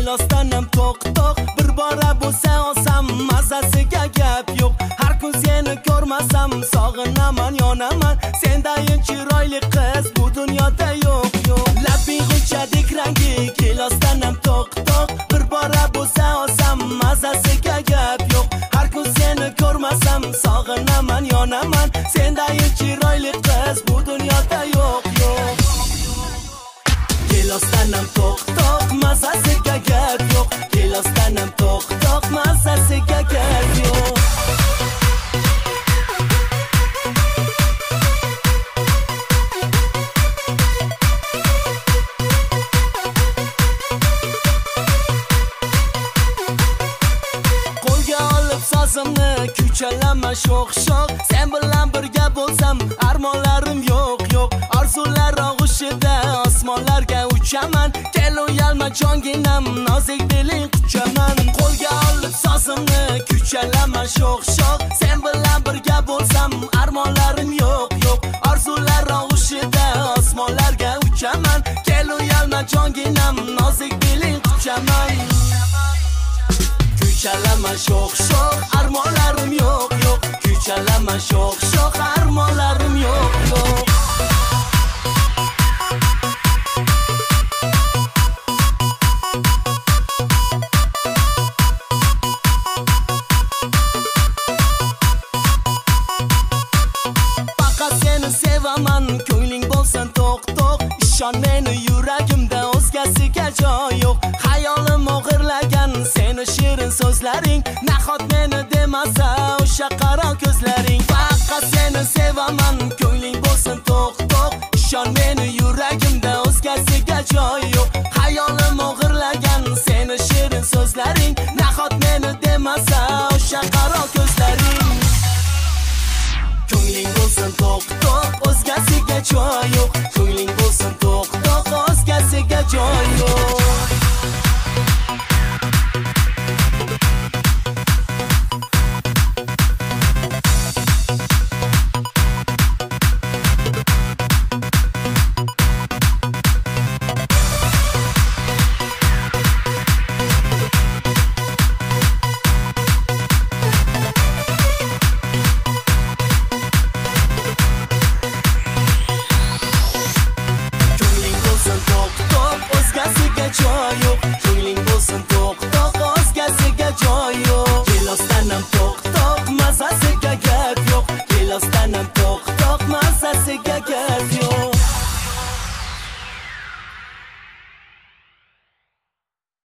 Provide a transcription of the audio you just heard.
Gilosdanam to'q bir bora bo'lsa olsam mazasiga gap yo'q. Har kun seni ko'rmasam sog'inaman, yonaman. Sendayin chiroyli qiz bu dunyoda yo'q. Labing g'unchadek rangi gilosdanam to'q bir bora bo'lsa olsam mazasiga gap yo'q. Har kun seni ko'rmasam sog'inaman, yonaman. Sendayin chiroyli qiz bu dunyoda yo'q. Gilosdanam to'q mazasiga gap yo'q. Gilosdanam to'q mazasiga gap yo'q. Qo'lga olib sozimni kuchalama sho'x sen bilan birga bo'lsam armonlarim yo'q. Orzular og'ushida osmonlarga uchaman. Kel uyalma jonginam, nozik diling quchaman. Qo'lga olib sozimni kuchalama sho'x sen bilan birga bo'lsam armonlarim yo'q. Orzular og'ushida osmonlarga uchaman. Kel uyalma jonginam, nozik diling quchaman. Kuchalama sho'x armonlarim yo'q. Kuchalama sho'x armonlarim yo'q. Sevaman, ko'ngling bo'lsin to'q. Ishon meni, yuragimda o'zgasiga joy yo'q. Hayolim o'g'irlagan seni shirin so'zlaring, nahot meni demasa o'sha qaro ko'zlaring. Faqat seni sevaman, ko'ngling bo'lsin to'q. Ishon meni, yuragimda o'zgasiga joy yo'q. Hayolim o'g'irlagan seni shirin so'zlaring, nahot meni demasa o'sha qaro ko'zlaring. Ko'ngling bo'lsin to'q, o'zgasiga joy yo'q. Ko'ngling bo'lsin to'q, o'zgasiga joy yo'q. Ko'ngling bo'lsin to'q, o'zgasiga joy yo'q. Gilosdanam to'q mazasiga gap yo'q. Gilosdanam to'q